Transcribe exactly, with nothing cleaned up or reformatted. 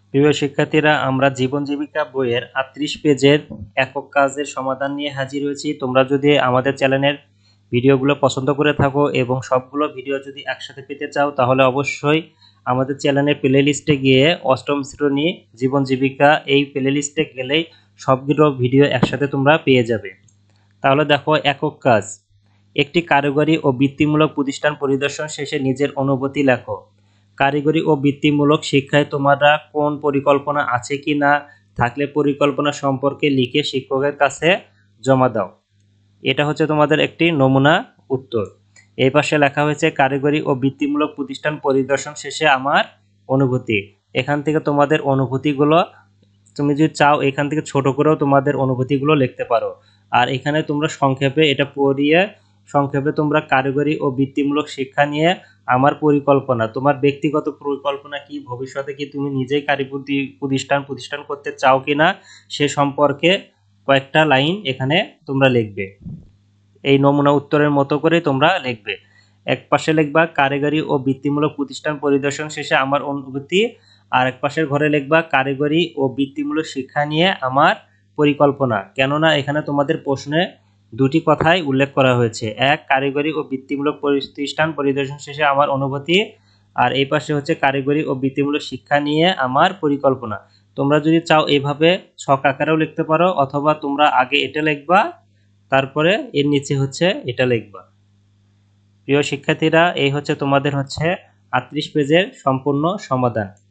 প্রিয় শিক্ষার্থীরা, আমরা জীবন জীবিকা বইয়ের আটত্রিশ পেজের একক কাজের সমাধান নিয়ে হাজির হয়েছি। তোমরা যদি আমাদের চ্যানেলের ভিডিওগুলো পছন্দ করে থাকো এবং সবগুলো ভিডিও যদি একসাথে পেতে চাও, তাহলে অবশ্যই আমাদের চ্যানেলের প্লে লিস্টে গিয়ে অষ্টম শ্রেণী জীবন জীবিকা এই প্লে লিস্টে গেলেই সবগুলো ভিডিও একসাথে তোমরা পেয়ে যাবে। তাহলে দেখো, একক কাজ। একটি কারিগরি ও বৃত্তিমূলক প্রতিষ্ঠান পরিদর্শন শেষে নিজের অনুভূতি লেখো। কারিগরি ও বৃত্তিমূলক শিক্ষায় তোমরা কোন পরিকল্পনা আছে কি না, থাকলে পরিকল্পনা সম্পর্কে লিখে শিক্ষকের কাছে জমা দাও। এটা হচ্ছে তোমাদের একটি নমুনা উত্তর। এই পাশে লেখা হয়েছে কারিগরি ও বৃত্তিমূলক প্রতিষ্ঠান পরিদর্শন শেষে আমার অনুভূতি। এখান থেকে তোমাদের অনুভূতিগুলো তুমি যদি চাও এখান থেকে ছোট করেও তোমাদের অনুভূতিগুলো লিখতে পারো। আর এখানে তোমরা সংক্ষেপে এটা পড়িয়ে সংক্ষেপে তোমরা কারিগরি ও বৃত্তিমূলক শিক্ষা নিয়ে আমার পরিকল্পনা, তোমার ব্যক্তিগত পরিকল্পনা কি, ভবিষ্যতে কি তুমি নিজেই কারিগরি প্রতিষ্ঠান প্রতিষ্ঠান করতে চাও কিনা সে সম্পর্কে কয়েকটা লাইন এখানে তোমরা লিখবে। এই নমুনা উত্তরের মতো করে তোমরা লিখবে। এক পাশে লিখবা কারিগরি ও বৃত্তিমূলক প্রতিষ্ঠান পরিদর্শন শেষে আমার অনুভূতি, আর এক পাশের ঘরে লিখবা কারিগরি ও বৃত্তিমূলক শিক্ষা নিয়ে আমার পরিকল্পনা। কেননা এখানে তোমাদের প্রশ্নে দুটি কথাই উল্লেখ করা হয়েছে, এক কারিগরি ও বৃত্তিমূলক প্রতিষ্ঠান পরিদর্শন শেষে আমার অনুভূতি, আর এই পাশে হচ্ছে কারিগরি ও বৃত্তিমূলক শিক্ষা নিয়ে আমার পরিকল্পনা। তোমরা যদি চাও এইভাবে ছক আকারেও লিখতে পারো, অথবা তোমরা আগে এটা লিখবা তারপরে এর নিচে হচ্ছে এটা লিখবা। প্রিয় শিক্ষার্থীরা, এই হচ্ছে তোমাদের হচ্ছে আটত্রিশ পেজের সম্পূর্ণ সমাধান।